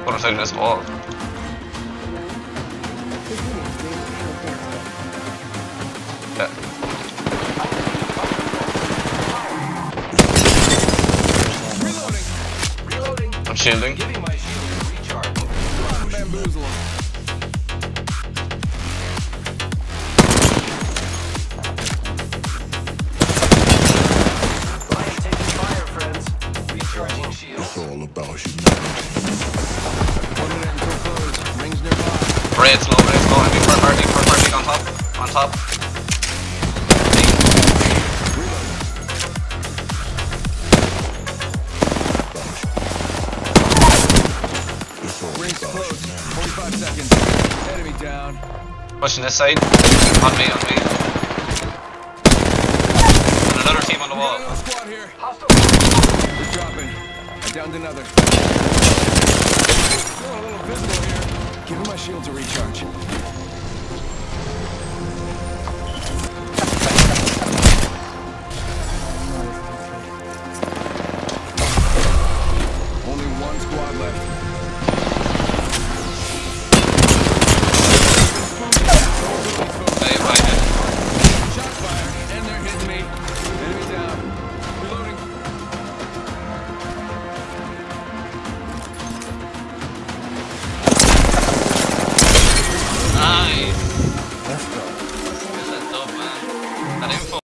Other side of this wall. Yeah. I'm shielding. Giving my shield a recharge. Come on, bamboozle. Lion taking fire, friends. Recharging shield. It's all about you. 1 minute until close. Rings nearby. Raid's low, heavy per party on top. Rings close. 45 seconds. Enemy down. Pushing this side. On me. And another team on the wall. Another squad here. Hostile. We're dropping. I downed another. Feeling a little visible here. Giving my shield to recharge.